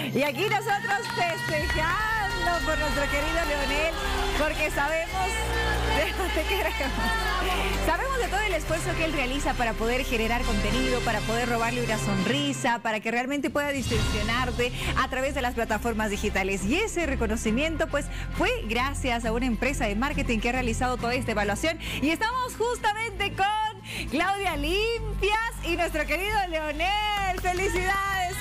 Y aquí nosotros festejando por nuestro querido Leonel, porque sabemos te queremos. Sabemos de todo el esfuerzo que él realiza para poder generar contenido, para poder robarle una sonrisa, para que realmente pueda distorsionarte a través de las plataformas digitales. Y ese reconocimiento pues fue gracias a una empresa de marketing que ha realizado toda esta evaluación. Y estamos justamente con Claudia Limpias y nuestro querido Leonel. ¡Felicidades,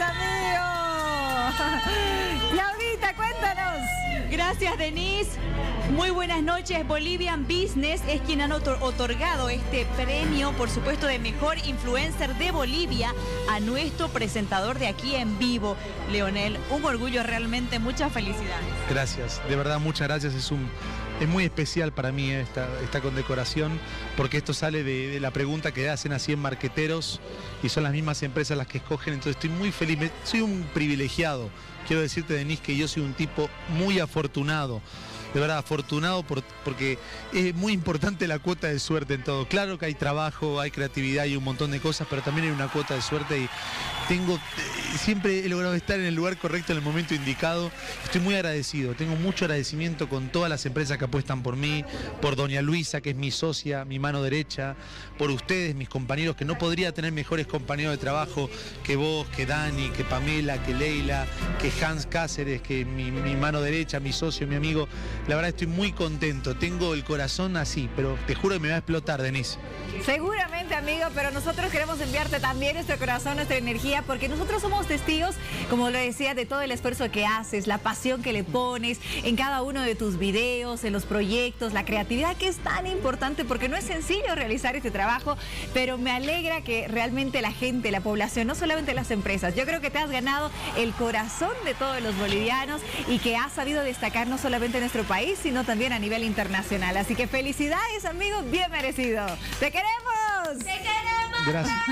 amigo! Claudita, cuéntanos. Gracias, Denise. Muy buenas noches. Bolivian Business es quien han otorgado este premio, por supuesto, de mejor influencer de Bolivia a nuestro presentador de Aquí en Vivo, Leonel. Un orgullo realmente, muchas felicidades. Gracias, de verdad, muchas gracias. Es muy especial para mí esta condecoración, porque esto sale de la pregunta que hacen a 100 marqueteros y son las mismas empresas las que escogen, entonces estoy muy feliz. Soy un privilegiado. Quiero decirte, Denise, que yo soy un tipo muy afortunado. De verdad, afortunado porque es muy importante la cuota de suerte en todo. Claro que hay trabajo, hay creatividad y un montón de cosas, pero también hay una cuota de suerte y siempre he logrado estar en el lugar correcto en el momento indicado. Estoy muy agradecido, tengo mucho agradecimiento con todas las empresas que apuestan por mí, por doña Luisa, que es mi socia, mi mano derecha, por ustedes, mis compañeros, que no podría tener mejores compañeros de trabajo que vos, que Dani, que Pamela, que Leila, que Hans Cáceres, que mi mano derecha, mi socio, mi amigo. La verdad estoy muy contento, tengo el corazón así, pero te juro que me va a explotar, Denise. Seguramente, amigo, pero nosotros queremos enviarte también nuestro corazón, nuestra energía, porque nosotros somos testigos, como lo decía, de todo el esfuerzo que haces, la pasión que le pones en cada uno de tus videos, en los proyectos, la creatividad que es tan importante, porque no es sencillo realizar este trabajo, pero me alegra que realmente la gente, la población, no solamente las empresas, yo creo que te has ganado el corazón de todos los bolivianos y que has sabido destacar no solamente en nuestro país, sino también a nivel internacional. Así que felicidades, amigo, bien merecido. ¡Te queremos! ¡Te queremos!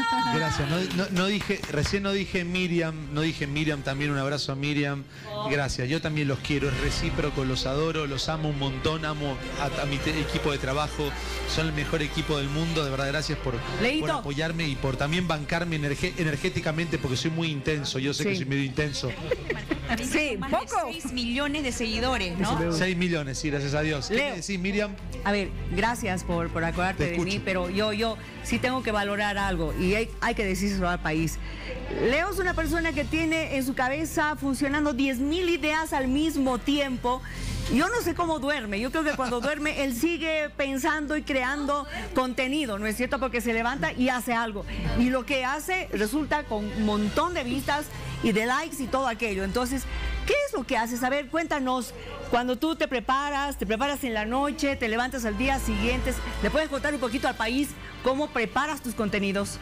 Gracias. Recién no dije Miriam, también un abrazo a Miriam. Gracias, yo también los quiero, es recíproco, los adoro, los amo un montón, amo a mi equipo de trabajo, son el mejor equipo del mundo, de verdad, gracias por apoyarme y por también bancarme energéticamente, porque soy muy intenso, yo sé que soy medio intenso. Sí, más poco. De 6 millones de seguidores, ¿no? 6 millones, sí, gracias a Dios. ¿Qué me decís, Miriam? A ver, gracias por acordarte de mí, pero yo sí tengo que valorar algo y hay que decírselo al país. Leo es una persona que tiene en su cabeza funcionando 10.000 ideas al mismo tiempo. Yo no sé cómo duerme, yo creo que cuando duerme él sigue pensando y creando contenido, ¿no es cierto? Porque se levanta y hace algo. Y lo que hace resulta con un montón de vistas y de likes y todo aquello. Entonces, ¿qué es lo que haces? A ver, cuéntanos, cuando tú te preparas en la noche, te levantas al día siguiente, ¿le puedes contar un poquito al país cómo preparas tus contenidos?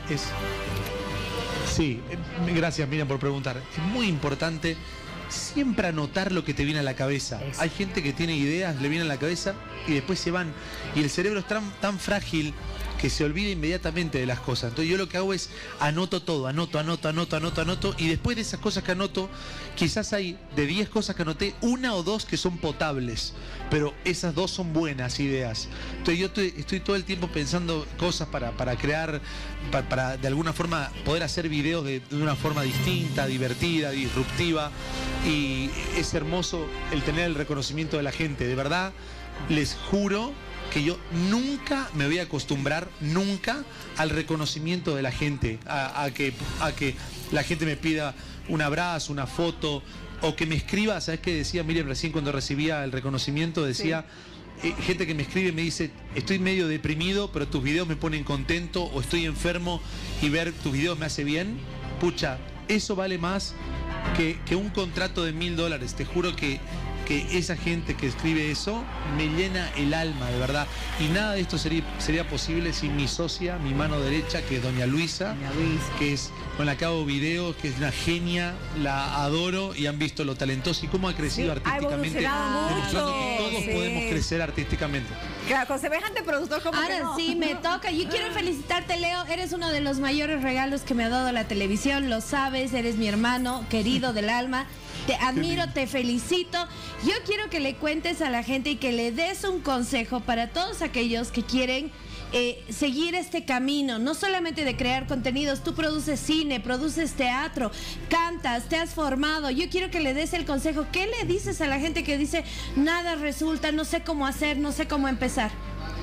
Sí, gracias, Miriam, por preguntar. Es muy importante siempre anotar lo que te viene a la cabeza. Hay gente que tiene ideas, le viene a la cabeza y después se van. Y el cerebro es tan frágil que se olvida inmediatamente de las cosas. Entonces yo lo que hago es anoto todo, anoto, y después de esas cosas que anoto, quizás hay de 10 cosas que anoté, 1 o 2 que son potables, pero esas 2 son buenas ideas. Entonces yo estoy todo el tiempo pensando cosas para crear, para de alguna forma poder hacer videos de una forma distinta, divertida, disruptiva, y es hermoso el tener el reconocimiento de la gente. De verdad, les juro que yo nunca me voy a acostumbrar, nunca, al reconocimiento de la gente, a que la gente me pida un abrazo, una foto, o que me escriba. ¿Sabes qué decía Miriam recién cuando recibía el reconocimiento? Decía, gente que me escribe y me dice, estoy medio deprimido, pero tus videos me ponen contento, o estoy enfermo y ver tus videos me hace bien. Pucha, eso vale más que un contrato de $1000. Te juro que esa gente que escribe eso me llena el alma, de verdad. Y nada de esto sería posible sin mi socia, mi mano derecha, que es doña Luisa, que es con la que hago videos, que es una genia, la adoro, y han visto lo talentoso y cómo ha crecido artísticamente, demostrando que todos podemos crecer artísticamente. Claro, con semejante productor como ahora no. Sí, me toca. Yo quiero felicitarte, Leo. Eres uno de los mayores regalos que me ha dado la televisión. Lo sabes, eres mi hermano querido del alma. Te admiro, te felicito. Yo quiero que le cuentes a la gente y que le des un consejo para todos aquellos que quieren seguir este camino, no solamente de crear contenidos. Tú produces cine, produces teatro, cantas, te has formado. Yo quiero que le des el consejo. ¿Qué le dices a la gente que dice nada resulta, no sé cómo hacer, no sé cómo empezar?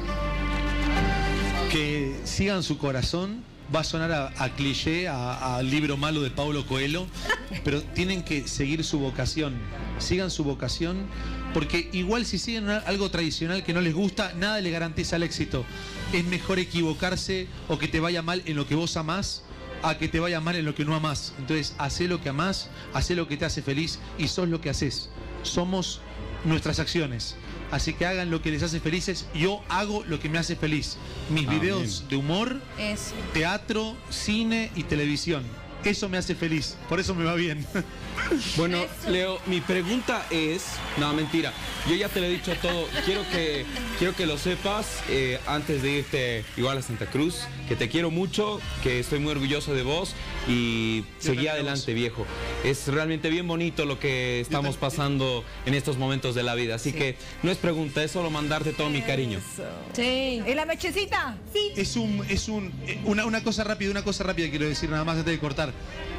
Que sigan su corazón. Va a sonar a cliché, al libro malo de Paulo Coelho, pero tienen que seguir su vocación. Sigan su vocación, porque igual si siguen algo tradicional que no les gusta, nada les garantiza el éxito. Es mejor equivocarse o que te vaya mal en lo que vos amás, a que te vaya mal en lo que no amás. Entonces, hacé lo que amás, hacé lo que te hace feliz y sos lo que haces. Somos nuestras acciones. Así que hagan lo que les hace felices. Yo hago lo que me hace feliz. Mis videos de humor, teatro, cine y televisión. Eso me hace feliz. Por eso me va bien. Bueno, Leo, mi pregunta es... No, mentira. Yo ya te lo he dicho todo. Quiero que lo sepas antes de irte igual a Santa Cruz, que te quiero mucho, que estoy muy orgulloso de vos y seguí adelante, viejo. Es realmente bien bonito lo que estamos pasando en estos momentos de la vida. Así que no es pregunta, es solo mandarte todo mi cariño. Sí. ¿En la mechecita? Sí. Una cosa rápida quiero decir nada más antes de cortar.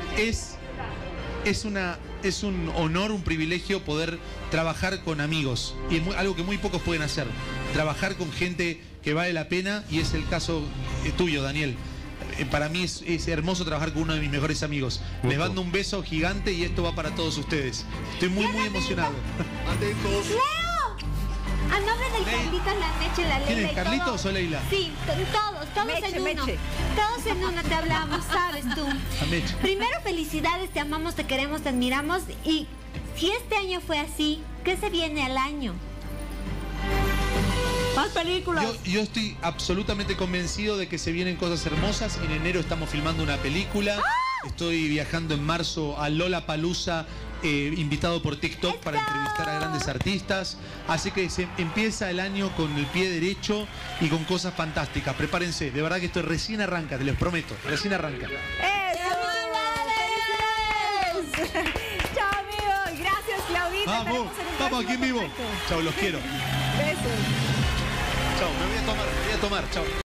Es un honor, un privilegio poder trabajar con amigos. Y es algo que muy pocos pueden hacer. Trabajar con gente que vale la pena, y es el caso tuyo, Daniel. Para mí es hermoso trabajar con uno de mis mejores amigos. Les mando un beso gigante y esto va para todos ustedes. Estoy muy emocionado. Atentos. A nombre del Carlitos, la Meche, la Leila. ¿Quién es, y Carlitos todo. o Leila? Sí, todos Meche, en uno. Meche. Todos en uno te hablamos, sabes tú. Meche. Primero, felicidades, te amamos, te queremos, te admiramos. Y si este año fue así, ¿qué se viene al año? Más películas. Yo estoy absolutamente convencido de que se vienen cosas hermosas. En enero estamos filmando una película. Estoy viajando en marzo a Lollapalooza, invitado por TikTok para entrevistar a grandes artistas. Así que se empieza el año con el pie derecho y con cosas fantásticas. Prepárense, de verdad que esto recién arranca, te los prometo, recién arranca. ¡Eso! ¡Felicidades! Chao, amigos. Gracias, Claudita. Vamos, vamos aquí en vivo. Chao, los quiero. Besos. Chao, me voy a tomar, chao.